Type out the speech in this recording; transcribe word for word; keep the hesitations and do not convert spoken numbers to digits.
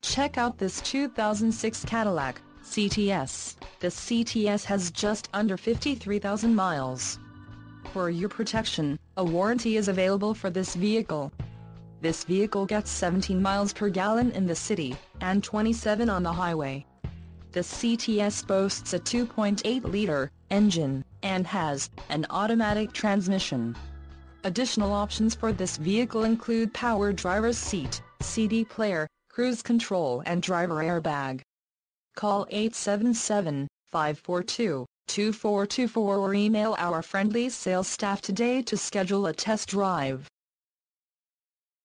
Check out this two thousand six Cadillac C T S. The C T S has just under fifty-three thousand miles. For your protection, a warranty is available for this vehicle. This vehicle gets seventeen miles per gallon in the city, and twenty-seven on the highway. The C T S boasts a two point eight liter engine, and has an automatic transmission. Additional options for this vehicle include power driver's seat, C D player, cruise control and driver airbag. Call eight seven seven, five four two, two four two four or email our friendly sales staff today to schedule a test drive.